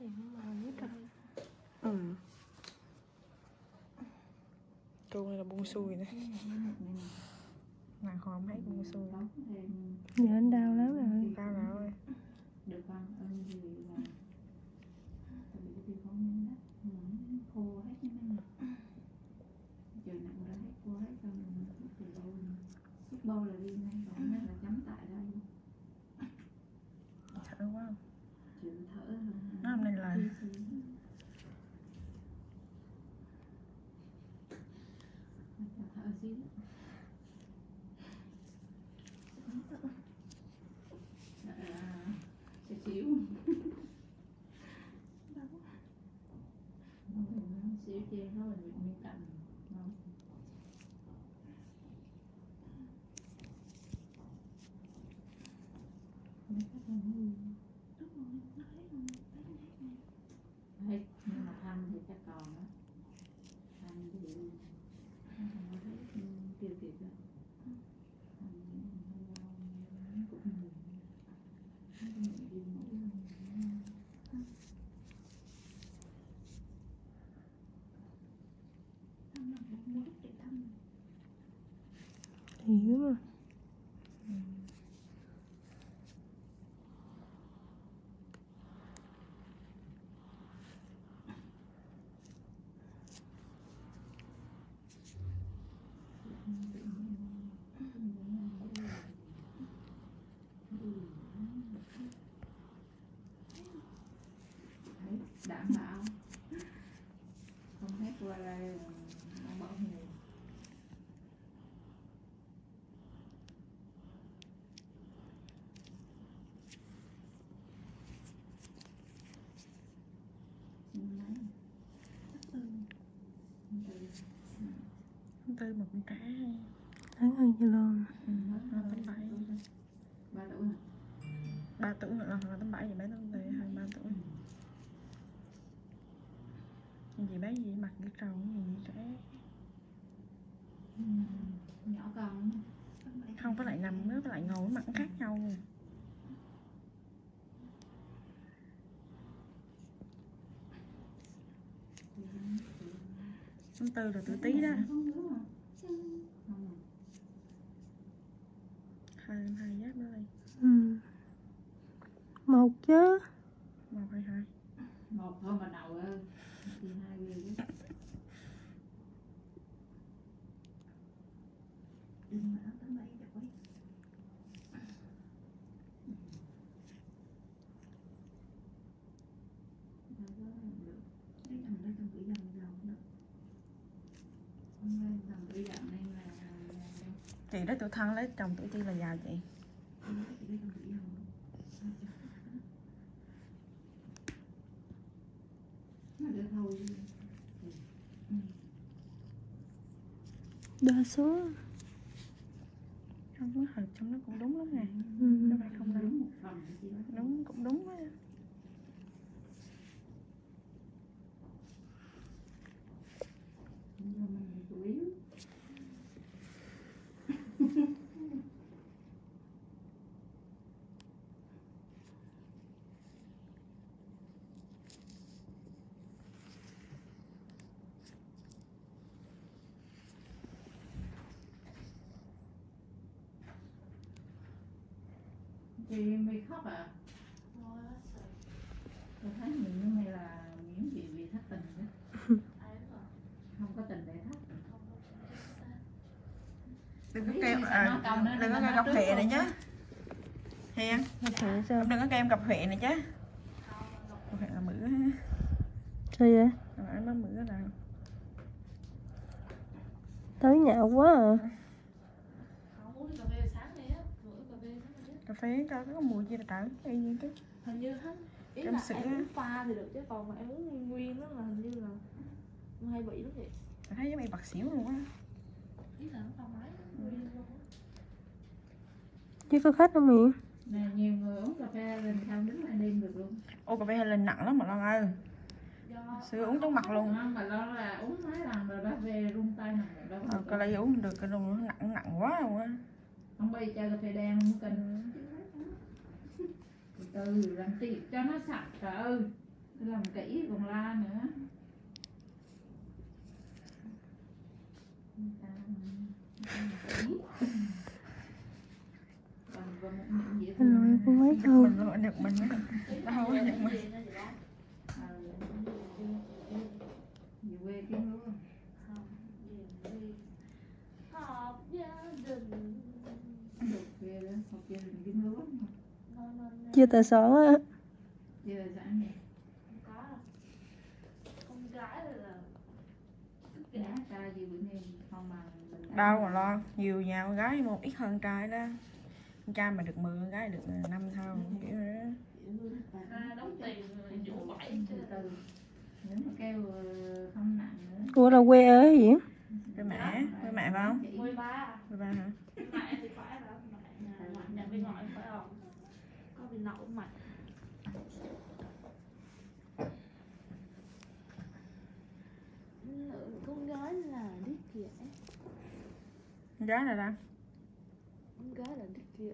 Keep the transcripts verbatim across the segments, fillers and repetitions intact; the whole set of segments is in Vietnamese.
Ừ. Câu này là buông xuôi nè. Nàng hòm hết buông xuôi. Giờ anh đau lắm rồi. Đau rồi. Được con ơn gì là tại vì cái tiêu không nhanh đó, nó khô hết cái mấy này. Trời nặng ra hết khô hết xong rồi từ lâu xúc bô là đi ngay còn nhất là chấm tại đây luôn. Thở quá. Chịu thở hơn. Nó hôm nay là thở xíu. Sẽ xíu. Xíu trên nó là những miếng cạnh. Hết, nhưng mà thanh thì chắc còn đó. Thanh thì không có thấy tiêu kịp rồi. Hiểu mà. Đảm bảo không hết qua đây đảm bảo nhiều. Tư một con trẻ Tháng hơn cho luôn. ừ, tám bảy Ba tuổi hả? ba tuổi nữa là tám bảy, vậy bé tám tuổi hai ba tuổi. Nhưng chị bé gì mặt cái trầu gì trẻ. Ừ. Nhỏ con Không, với lại nằm với lại ngồi mặt khác nhau. Tháng tư là tuổi Tý đó. Hai hai giáp nữa đây. Ừ. Một chứ. Một hay hai? một thôi mà đầu ơi. Thì hai ghê chứ. Đừng mà tới mấy chặt quấy. Lấy chồng lấy chồng tuổi dần giàu cũng được. Hôm nay chồng tuổi dần nên là Chị đó tuổi Thân lấy chồng tuổi Chi là giàu chị. Đa số Không có hợp trong nó cũng đúng lắm nè. ừ. Nó phải không đúng. Đúng cũng đúng á. Chị mày khóc à? Tôi thấy mình như này là những gì bị thất tình đó. Không có tình để thất. Đừng có kêu à, đừng có kêu gặp Huệ này chứ. Hiền, đừng có kêu em gặp Huệ này chứ. Huệ là mữ. Sao vậy? Rồi nó mữ là Tới nhạo quá à. cà phê cho có mùi gì là trở y như cái hình như hết ý em là sữa. em uống pha thì được chứ còn mà em uống nguyên nguyên đó là hình như là em hay bị lắm vậy. Tôi thấy giống em bạc xỉu luôn á. Ý là nó pha máy nguyên luôn á. Chứ có khách không Miệng? Nè, nhiều người uống cà phê lên không đứng lại đêm được luôn. Ô cà phê lên nặng lắm mà Loan ơi. Sữa uống trong mặt luôn. Không, mà lo là uống mấy lần rồi bác về rung tay nè. Ờ, cái lấy uống được cái luôn nặng nặng quá luôn á. Không bây giờ cà phê đen không cần. Từ từ làm tiệc cho nó sạch trời ơi. làm kỹ còn la nữa. Anh nội con mấy câu. Mình luôn, được mình mới nó không có được mình. Về quê kiếm luôn. Họp gia đình. Về đó, học gia đình kiếm luôn. Chưa tài sản á. Giờ sẵn nè. Không có đâu. Con gái là Giá trai gì bữa nay không mà mình Đâu mà lo, nhiều nhà con gái một ít hơn trai đó. Con trai mà được mười, con gái được năm thôi, kiểu đó. ra đóng tiền rồi vụ bảy chứ. từ nếu mà kêu không nặng nữa. Ủa là quê ở gì? Với mẹ, với mẹ phải không? mười ba. Với ba hả? Mẹ thì phải đó, mẹ nhà mẹ nhà bên ngoại phải không? Có bị nậu mày. Con gái là đít dễ. Con gái là đâu? Con gái là đít dễ.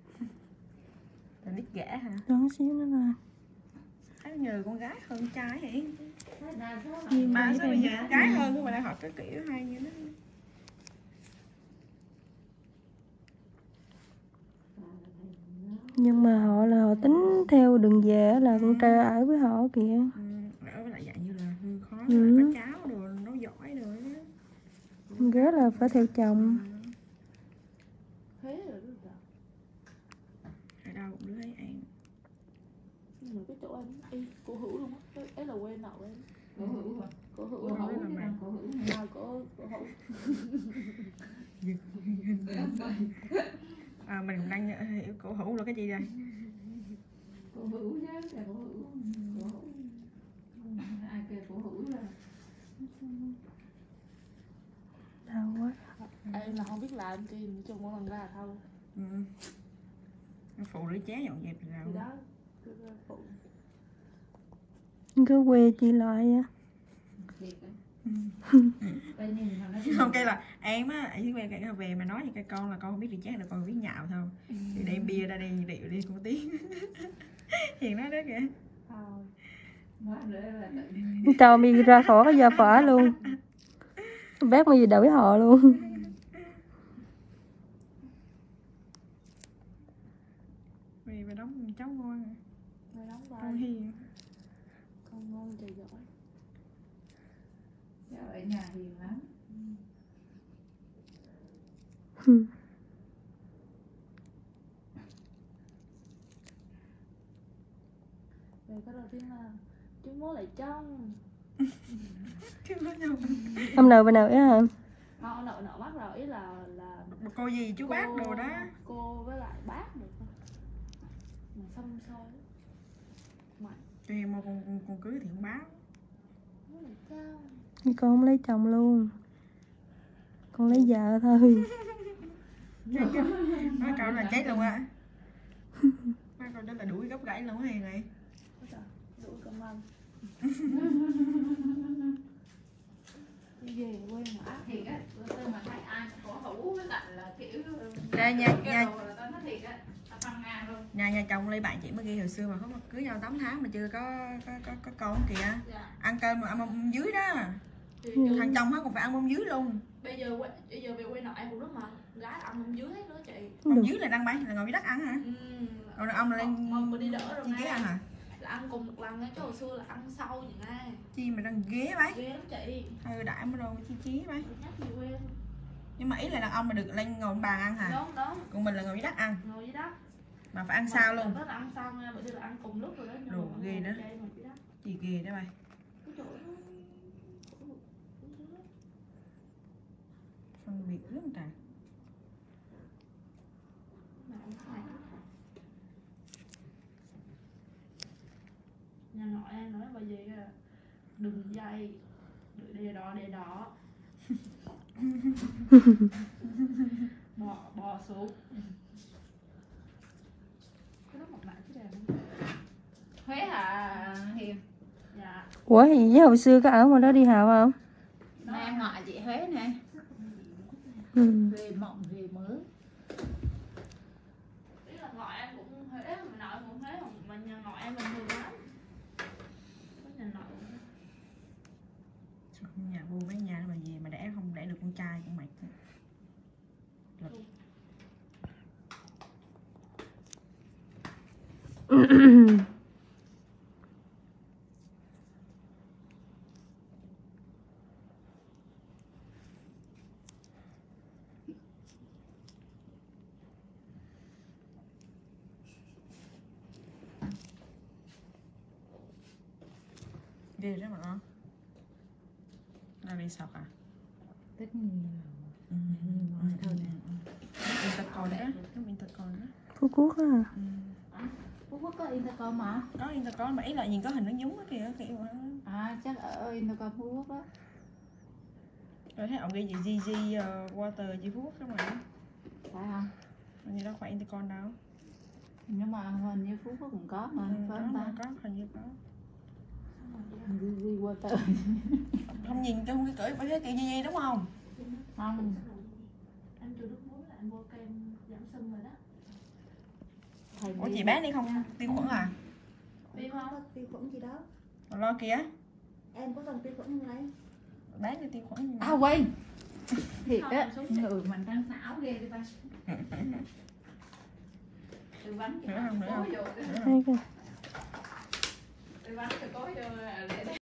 Là đít ghẻ hả? Đoán xíu nữa là Thấy như là con gái hơn trai hả? Nhưng Mà mà sao bây giờ con gái hơn nhưng mà lại học cái kiểu hay như đó. nhưng mà họ là họ tính theo đường về là con trai ở với họ kìa. Ừ, ở với lại dạng như là hư khó, Ừ. lại có cháu đồ, nó giỏi rồi đó. Con gái là phải theo chồng. Thế rồi đó trời. Ở đâu cũng đứa ấy ăn. Nhưng mà cái chỗ em y cô hữu luôn á. Ấy là quê nậu em. Cổ hữu à? Cô hữu Cổ là hữu hữu là mẹ. cổ hữu. à, cô cô hữu. À, mình cũng đang hiểu cổ hữu là cái gì đây? Cổ hữu chứ, là cổ hữu. Cổ hữu. Ai kêu cổ hữu là Đau quá. Em là không biết làm chi, nói chung mỗi lần ra thôi. Ừ. Nó phụ rửa chén dọn dẹp rồi. Thì đó, cứ phụ. Cứ quê chị lại á. thiệt á. Ừ. Bây giờ mà nó Không cái là em á, em về cái về mà nói với cái con là con không biết rửa chén được, con biết nhạo thôi. Thì đem bia ra đây rượu đi con tiếng. Hiền nói đó kìa. Thôi. nói nữa là tự Cho mi ra khỏi cái gia phả luôn. Bác mi đổi họ luôn. Vì mà đóng cháu ngon à. Mày đóng Con vai. hiền. Con ngon trời giỏi. cháu ở nhà hiền lắm. Về cái đầu tiên là chú mố lại trong. Chứ nói nhau. Hôm nào bên nào ấy hả? Họ nợ nợ bác rồi, ý là là Cô gì chú bác đồ đó. Cô với lại bác được không? Mà xăm xôi. Mày Cho em một con, con, con cưới thì không báo. mố lại trong. Thì con không lấy chồng luôn. Con lấy vợ thôi. Nói câu là chết luôn á. Nói câu đó là đuổi gốc gãy luôn á Hiền này. Ôi trời, đuổi công an. Đi về quê mà ác. Thiệt á, bữa tôi mà thấy ai cổ hữu với lại là kiểu Đây nha, cái nha. đồ là tao nói thiệt á, tao phân ngang luôn. Nhà nhà chồng lấy bạn chị mới ghi hồi xưa mà không cưới nhau tám tháng mà chưa có có có, có con kìa. Dạ. Ăn cơm mà ăn mông dưới đó. Thì, Ừ. Thằng chồng nó còn phải ăn mông dưới luôn. bây giờ quê, bây giờ về quê nội em cũng rất mà gái ăn mông dưới hết đó chị. Không được. Mông dưới là ăn mấy là ngồi dưới đất ăn hả? Ừ. Còn đàn ông là lên Mông mà đi đỡ rồi trên ghế nghe. ăn hả? Là ăn cùng một lần á, chứ hồi xưa là ăn sau vậy nghe. Chi mà đang ghế bấy. Ghê lắm chị. Ừ đại mà rồi chi chí bấy. Tôi nhắc về quê. Nhưng mà ý là đàn ông mà được lên ngồi trên bàn ăn hả? Đúng đúng. Còn mình là ngồi dưới đất ăn Ngồi dưới đất. mà phải ăn sao luôn. Đó là ăn sau nha, bởi vì là ăn cùng lúc rồi đó. nhưng Đồ mà ghê ngồi đó. đây ngồi dưới đất. Gì ghê đó bay. Cái chỗ đó. Phân biệt rất là trời. Mà ăn này. Nhà nội em nói bà gì kìa, đừng dây, đề đỏ đề đỏ. Bò bò xuống. Cái đó một lại cái đèn không? Huế hả Hiền? Dạ. Ủa thì với hồi xưa có ở ngoài đó đi học không? Nè ngoại chị Huế nè. Ừ. Về mộng về mới. Ý là ngoại em cũng Huế, mà nội cũng Huế, mà nhà ngoại em bình thường lắm. Nhà bu mấy nhà mà gì mà đẻ không đẻ được con trai con mày. Ghê đó mà nó. Là đi sọc à? Tất nhiên Ừ. Thôi nè. Intercon đó, cái Intercon đó. Phú Quốc à. Ừ. Phú Quốc có Intercom mà. Có Intercon mà ý là nhìn có hình nó giống á kìa kiểu đó. À chắc ở Intercom Phú Quốc đó. Rồi thấy ông ghi gì giê giê uh, Water gì Phú Quốc đó mà. Phải không? Hình như đâu phải Intercon đâu. Nhưng mà hình như Phú Quốc cũng có mà. Ừ, Phải có không mà ta? có hình như có. Đi qua tờ. Không nhìn trong cái cởi phải cái kiểu gì đúng không? Không. Anh trừ nước muối là anh mua kem giảm sưng rồi đó. Thầy Ủa đi- chị bé đi không tiêu khuẩn à? Biết không? tiêu khuẩn gì đó Mà lo kìa. em có cần tiêu khuẩn không đấy? Bán đi tiêu khuẩn gì À quên. Thiệt Không, á. xuống chạy. Người mình đang Não ghê đi ba. Từ bánh Nữa không, nữa cố không? vô. Nữa không? Hay kìa. Từ bánh từ cố vô là để